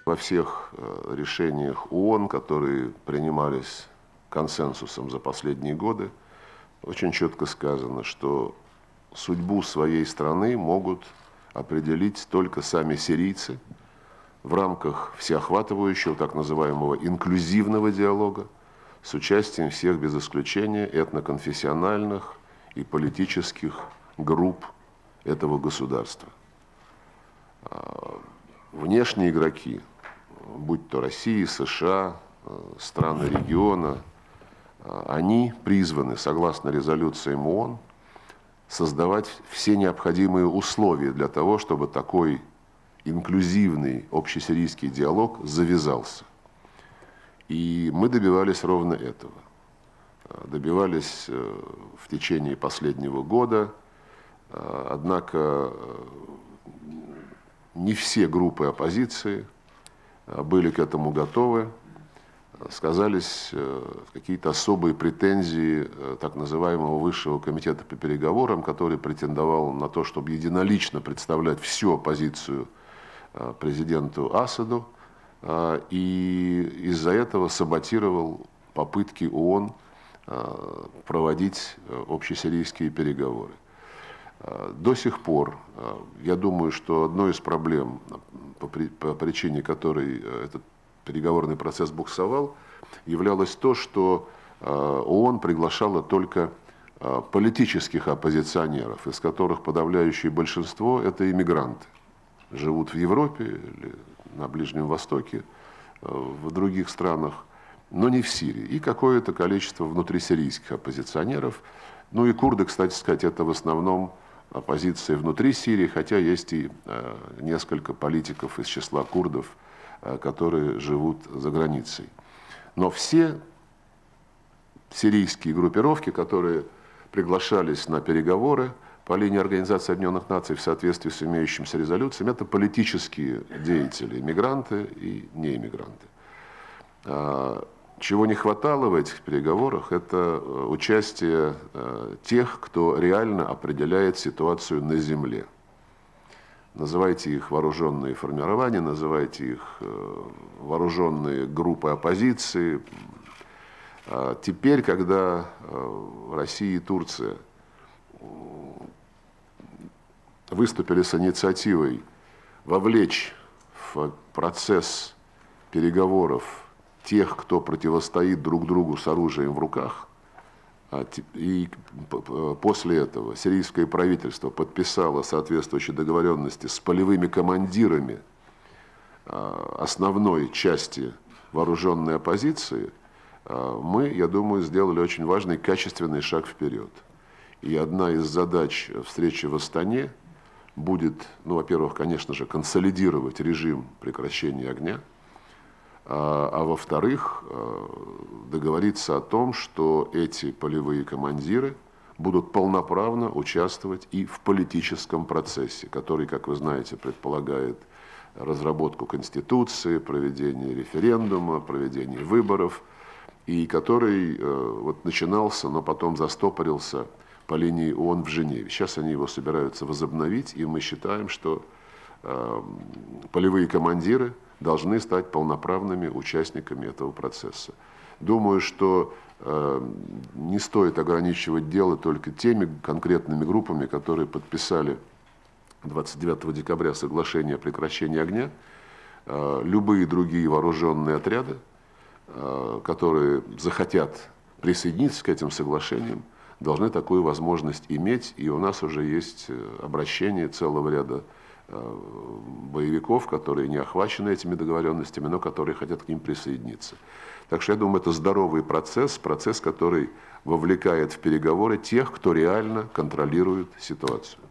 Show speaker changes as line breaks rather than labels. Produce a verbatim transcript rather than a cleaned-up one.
во всех решениях ООН, которые принимались консенсусом за последние годы, очень четко сказано, что судьбу своей страны могут определить только сами сирийцы в рамках всеохватывающего так называемого инклюзивного диалога с участием всех без исключения этноконфессиональных и политических групп этого государства. Внешние игроки, будь то Россия, США, страны региона, они призваны, согласно резолюциям ООН, создавать все необходимые условия для того, чтобы такой инклюзивный общесирийский диалог завязался. И мы добивались ровно этого. Добивались в течение последнего года, однако не все группы оппозиции были к этому готовы. Сказались какие-то особые претензии так называемого Высшего комитета по переговорам, который претендовал на то, чтобы единолично представлять всю оппозицию президенту Асаду, и из-за этого саботировал попытки ООН проводить общесирийские переговоры. До сих пор, я думаю, что одной из проблем, по причине которой этот переговорный процесс буксовал, являлось то, что ООН приглашала только политических оппозиционеров, из которых подавляющее большинство – это иммигранты. Живут в Европе или на Ближнем Востоке, в других странах, но не в Сирии. И какое-то количество внутрисирийских оппозиционеров. Ну и курды, кстати сказать, это в основном оппозиция внутри Сирии, хотя есть и несколько политиков из числа курдов, которые живут за границей. Но все сирийские группировки, которые приглашались на переговоры по линии Организации Объединенных Наций в соответствии с имеющимися резолюциями, это политические деятели, мигранты и неиммигранты. Чего не хватало в этих переговорах, это участие тех, кто реально определяет ситуацию на земле. Называйте их вооруженные формирования, называйте их вооруженные группы оппозиции. Теперь, когда Россия и Турция выступили с инициативой вовлечь в процесс переговоров тех, кто противостоит друг другу с оружием в руках, и после этого сирийское правительство подписало соответствующие договоренности с полевыми командирами основной части вооруженной оппозиции, мы, я думаю, сделали очень важный качественный шаг вперед. И одна из задач встречи в Астане будет, ну, во-первых, конечно же, консолидировать режим прекращения огня, а, а во-вторых, договориться о том, что эти полевые командиры будут полноправно участвовать и в политическом процессе, который, как вы знаете, предполагает разработку Конституции, проведение референдума, проведение выборов, и который вот начинался, но потом застопорился по линии ООН в Женеве. Сейчас они его собираются возобновить, и мы считаем, что э, полевые командиры должны стать полноправными участниками этого процесса. Думаю, что э, не стоит ограничивать дело только теми конкретными группами, которые подписали двадцать девятого декабря соглашение о прекращении огня. Э, любые другие вооруженные отряды, э, которые захотят присоединиться к этим соглашениям, должны такую возможность иметь, и у нас уже есть обращение целого ряда боевиков, которые не охвачены этими договоренностями, но которые хотят к ним присоединиться. Так что я думаю, это здоровый процесс, процесс, который вовлекает в переговоры тех, кто реально контролирует ситуацию.